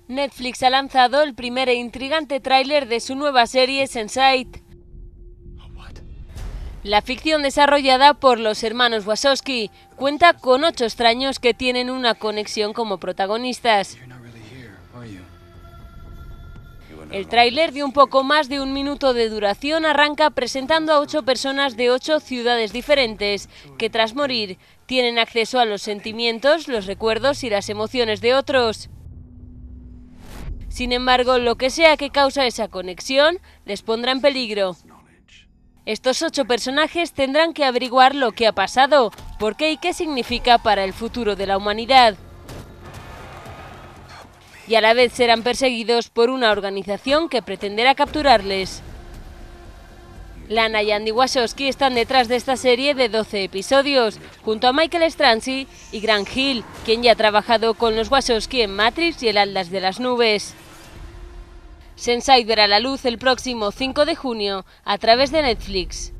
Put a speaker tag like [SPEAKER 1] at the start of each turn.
[SPEAKER 1] Netflix ha lanzado el primer e intrigante tráiler de su nueva serie Sense8. La ficción desarrollada por los hermanos Wachowski cuenta con 8 extraños que tienen una conexión como protagonistas. El tráiler, de un poco más de 1 minuto de duración, arranca presentando a 8 personas de 8 ciudades diferentes, que tras morir tienen acceso a los sentimientos, los recuerdos y las emociones de otros. Sin embargo, lo que sea que causa esa conexión les pondrá en peligro. Estos 8 personajes tendrán que averiguar lo que ha pasado, por qué y qué significa para el futuro de la humanidad. Y a la vez serán perseguidos por una organización que pretenderá capturarles. Lana y Andy Wachowski están detrás de esta serie de 12 episodios, junto a Michael Straczynski y Grant Hill, quien ya ha trabajado con los Wachowski en Matrix y El Atlas de las Nubes. Sense8 verá la luz el próximo 5 de junio a través de Netflix.